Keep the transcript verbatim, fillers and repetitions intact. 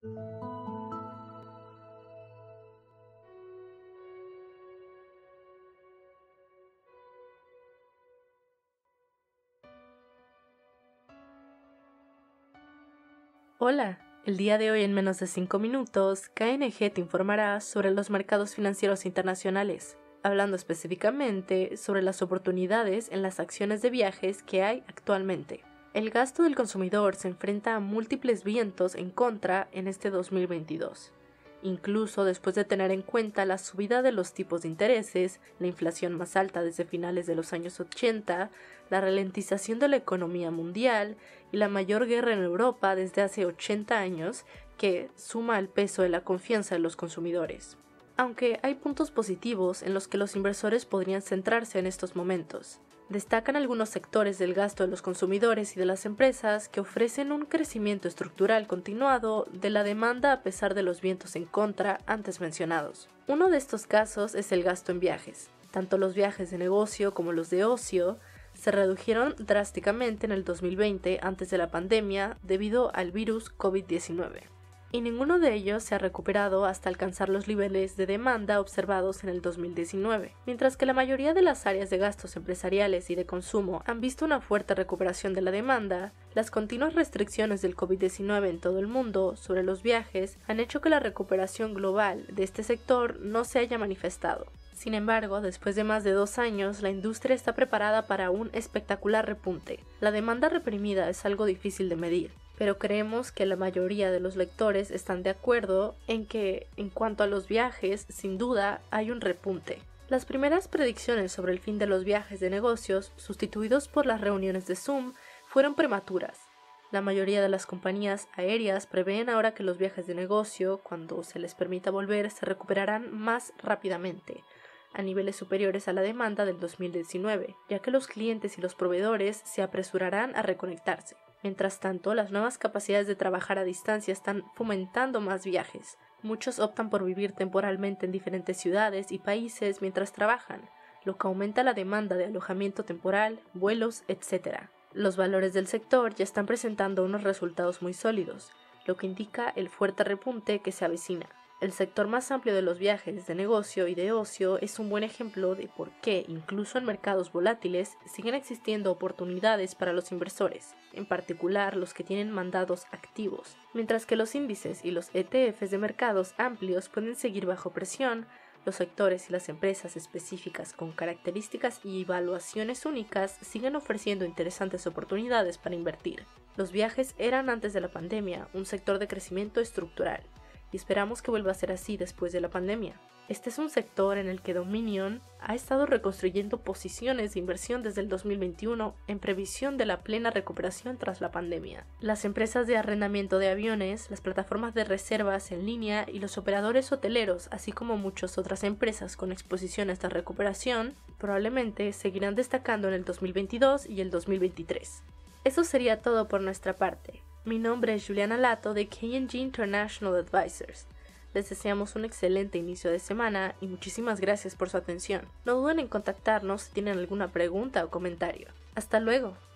Hola, el día de hoy en menos de cinco minutos, K N G te informará sobre los mercados financieros internacionales, hablando específicamente sobre las oportunidades en las acciones de viajes que hay actualmente. El gasto del consumidor se enfrenta a múltiples vientos en contra en este dos mil veintidós. Incluso después de tener en cuenta la subida de los tipos de intereses, la inflación más alta desde finales de los años ochenta, la ralentización de la economía mundial y la mayor guerra en Europa desde hace ochenta años, que suma al peso de la confianza de los consumidores. Aunque hay puntos positivos en los que los inversores podrían centrarse en estos momentos. Destacan algunos sectores del gasto de los consumidores y de las empresas que ofrecen un crecimiento estructural continuado de la demanda a pesar de los vientos en contra antes mencionados. Uno de estos casos es el gasto en viajes. Tanto los viajes de negocio como los de ocio se redujeron drásticamente en el dos mil veinte antes de la pandemia debido al virus COVID diecinueve. Y ninguno de ellos se ha recuperado hasta alcanzar los niveles de demanda observados en el dos mil diecinueve, mientras que la mayoría de las áreas de gastos empresariales y de consumo han visto una fuerte recuperación de la demanda. Las continuas restricciones del COVID diecinueve en todo el mundo sobre los viajes han hecho que la recuperación global de este sector no se haya manifestado. Sin embargo, después de más de dos años, la industria está preparada para un espectacular repunte. La demanda reprimida es algo difícil de medir, pero creemos que la mayoría de los lectores están de acuerdo en que, en cuanto a los viajes, sin duda hay un repunte. Las primeras predicciones sobre el fin de los viajes de negocios, sustituidos por las reuniones de Zoom, fueron prematuras. La mayoría de las compañías aéreas prevén ahora que los viajes de negocio, cuando se les permita volver, se recuperarán más rápidamente, a niveles superiores a la demanda del dos mil diecinueve, ya que los clientes y los proveedores se apresurarán a reconectarse. Mientras tanto, las nuevas capacidades de trabajar a distancia están fomentando más viajes. Muchos optan por vivir temporalmente en diferentes ciudades y países mientras trabajan, lo que aumenta la demanda de alojamiento temporal, vuelos, etcétera. Los valores del sector ya están presentando unos resultados muy sólidos, lo que indica el fuerte repunte que se avecina. El sector más amplio de los viajes de negocio y de ocio es un buen ejemplo de por qué, incluso en mercados volátiles, siguen existiendo oportunidades para los inversores, en particular los que tienen mandados activos. Mientras que los índices y los E T Fs de mercados amplios pueden seguir bajo presión, los sectores y las empresas específicas con características y evaluaciones únicas siguen ofreciendo interesantes oportunidades para invertir. Los viajes eran antes de la pandemia un sector de crecimiento estructural, y esperamos que vuelva a ser así después de la pandemia. Este es un sector en el que Dominion ha estado reconstruyendo posiciones de inversión desde el dos mil veintiuno en previsión de la plena recuperación tras la pandemia. Las empresas de arrendamiento de aviones, las plataformas de reservas en línea y los operadores hoteleros, así como muchas otras empresas con exposición a esta recuperación, probablemente seguirán destacando en el dos mil veintidós y el dos mil veintitrés. Eso sería todo por nuestra parte. Mi nombre es Juliana Lato de K N G International Advisors. Les deseamos un excelente inicio de semana y muchísimas gracias por su atención. No duden en contactarnos si tienen alguna pregunta o comentario. ¡Hasta luego!